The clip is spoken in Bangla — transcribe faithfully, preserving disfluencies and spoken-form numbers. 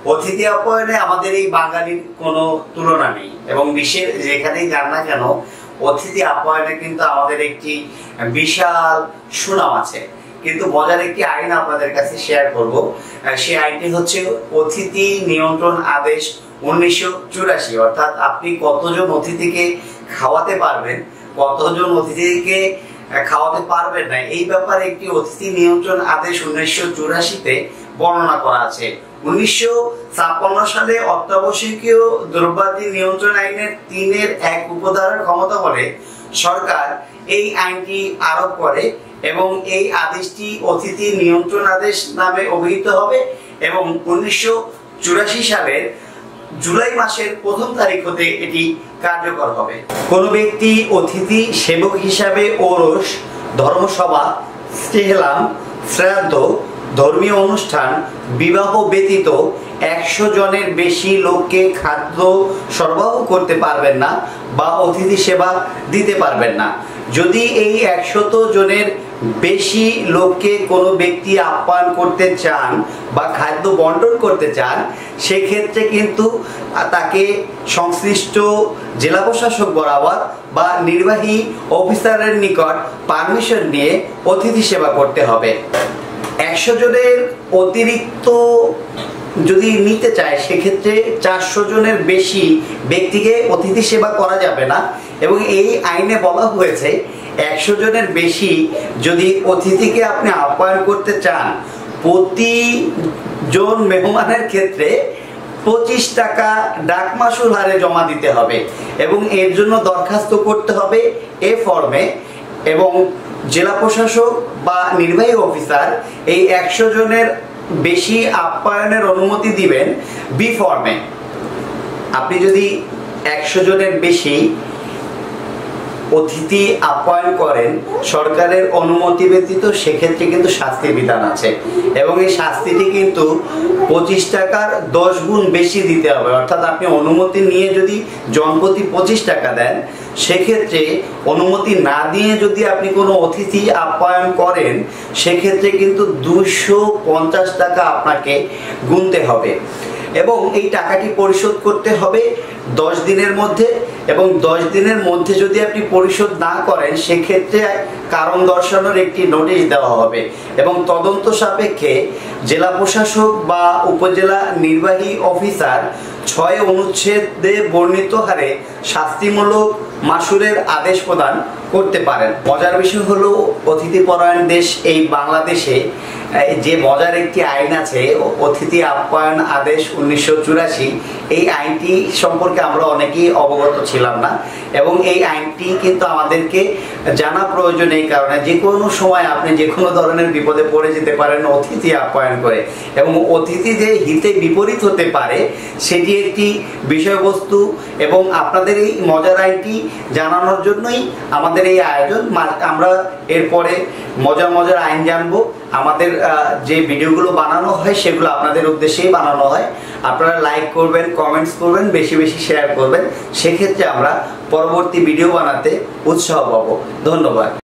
অতিথি আপ্যায়নে আমাদের এই বাঙালির কোনো তুলনা নেই এবং বিশ্বের যেখানেই যান না কেন অতিথি আপ্যায়নে কিন্তু আমাদের একটি বিশাল সুনাম আছে। কিন্তু মজার একটি আইন আপনাদের কাছে শেয়ার করব। সেই আইনটি হচ্ছে অতিথি নিয়ন্ত্রণ আদেশ উনিশশো চুরাশি। অর্থাৎ আপনি কতজন অতিথিকে খাওয়াতে পারবেন, কতজন অতিথিকে খাওয়াতে পারবেন না, এই ব্যাপারে একটি অতিথি নিয়ন্ত্রণ আদেশ উনিশশো চুরাশিতে বর্ণনা করা আছে। উনিশশো ছাপ্পান্ন সালে অত্যাবশ্যকীয় দ্রব্যাদি নিয়ন্ত্রণ আইনের তিনের এক উপধারার ক্ষমতা বলে সরকার এই আইনটি আরোপ করে এবং এই আদেশটি অতিথি নিয়ন্ত্রণ আদেশ নামে অভিহিত হবে এবং উনিশশো চুরাশি সালের জুলাই মাসের প্রথম তারিখ হতে এটি কার্যকর হবে। কোনো ব্যক্তি অতিথি সেবক হিসাবে ওরস, ধর্মসভা, স্টেহলাম, শ্রাদ্ধ, ধর্মীয় অনুষ্ঠান, বিবাহ ব্যতীত একশো জনের বেশি লোককে খাদ্য সরবরাহ করতে পারবেন না বা অতিথি সেবা দিতে পারবেন না। যদি এই একশত জনের বেশি লোককে কোনো ব্যক্তি আপ্যায়ন করতে চান বা খাদ্য বন্টন করতে চান, সেক্ষেত্রে কিন্তু তাকে সংশ্লিষ্ট জেলা প্রশাসক বরাবর বা নির্বাহী অফিসারের নিকট পারমিশন নিয়ে অতিথি সেবা করতে হবে। একশো জনের অতিরিক্ত যদি নিতে চায় সেক্ষেত্রে চারশো জনের বেশি ব্যক্তিকে অতিথি সেবা করা যাবে না এবং এই আইনে বলা হয়েছে একশো জনের বেশি যদি অতিথিকে আপনি আপ্যায়ন করতে চান, প্রতি জন মেহমানের ক্ষেত্রে পঁচিশ টাকা ডাক মাশুল হারে জমা দিতে হবে এবং এর জন্য দরখাস্ত করতে হবে এ ফর্মে এবং জেলা প্রশাসক বা নির্বাহী অফিসার এই একশো জনের বেশি আপ্যায়নের অনুমতি দিবেন বি ফর্মে। আপনি যদি একশো জনের বেশি অতিথি আপ্যায়ন করেন সরকারের অনুমতি ব্যতীত, সেক্ষেত্রে কিন্তু শাস্তির বিধান আছে এবং এই শাস্তিটি কিন্তু পঁচিশ টাকার দশ গুণ বেশি দিতে হবে। অর্থাৎ আপনি অনুমতি নিয়ে যদি জনপ্রতি পঁচিশ টাকা দেন, সেক্ষেত্রে অনুমতি না দিয়ে যদি আপনি কোনো অতিথি আপ্যায়ন করেন সেক্ষেত্রে কিন্তু দুশো পঞ্চাশ টাকা আপনাকে গুনতে হবে এবং এই টাকাটি পরিশোধ করতে হবে দশ দিনের মধ্যে এবং দশ দিনের মধ্যে যদি আপনি পরিশোধ না করেন সেক্ষেত্রে কারণ দর্শানোর একটি নোটিশ দেওয়া হবে এবং তদন্ত সাপেক্ষে জেলা প্রশাসক বা উপজেলা নির্বাহী অফিসার ছয় অনুচ্ছেদে বর্ণিত হারে শাস্তিমূলক মাশুলের আদেশ প্রদান করতে পারেন। মজার বিষয় হলো অতিথি পরায়ণ দেশ এই বাংলাদেশে যে মজার একটি আইন আছে অতিথি আপ্যায়ন আদেশ উনিশশো চুরাশি, এই আইনটি সম্পর্কে আমরা অনেকেই অবগত ছিলাম না এবং এই আইনটি কিন্তু আমাদেরকে জানা প্রয়োজন এই কারণে যে কোনো সময় আপনি যে কোনো ধরনের বিপদে পড়ে যেতে পারেন অতিথি আপ্যায়ন করে এবং অতিথি যে হিতে বিপরীত হতে পারে সেটি একটি বিষয়বস্তু এবং আপনাদের এই মজার আইনটি জানানোর জন্যই আমাদের এই আয়োজন। আমরা এরপরে মজার মজার আইন জানবো। আমাদের যে ভিডিওগুলো বানানো হয় সেগুলো আপনাদের উদ্দেশ্যেই বানানো হয়। আপনারা লাইক করবেন, কমেন্টস করবেন, বেশি বেশি শেয়ার করবেন, সেক্ষেত্রে আমরা পরবর্তী ভিডিও বানাতে উৎসাহ পাবো। ধন্যবাদ।